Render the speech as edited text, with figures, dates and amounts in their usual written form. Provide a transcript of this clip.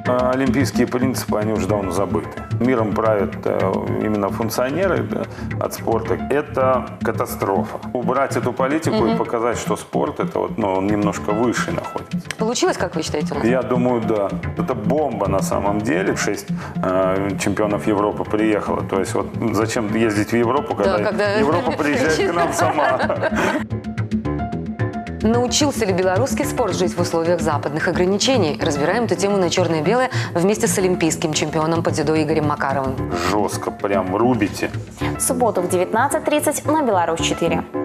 Олимпийские принципы, они уже давно забыты. Миром правят именно функционеры от спорта. Это катастрофа. Убрать эту политику и показать, что спорт это он немножко выше находится. Получилось, как вы считаете, у нас? Я думаю, да. Это бомба на самом деле. 6 чемпионов Европы приехало. То есть зачем ездить в Европу, когда Европа приезжает к нам сама. Научился ли белорусский спорт жить в условиях западных ограничений? Разбираем эту тему на «Черное и белое» вместе с олимпийским чемпионом по дзюдо Игорем Макаровым. Жестко, прям рубите. В субботу в 19:30 на Беларусь 4.